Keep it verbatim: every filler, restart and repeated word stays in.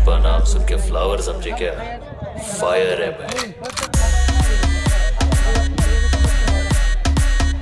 पुष्पा नाम सुन के फ्लावर समझे क्या? फायर है भाई।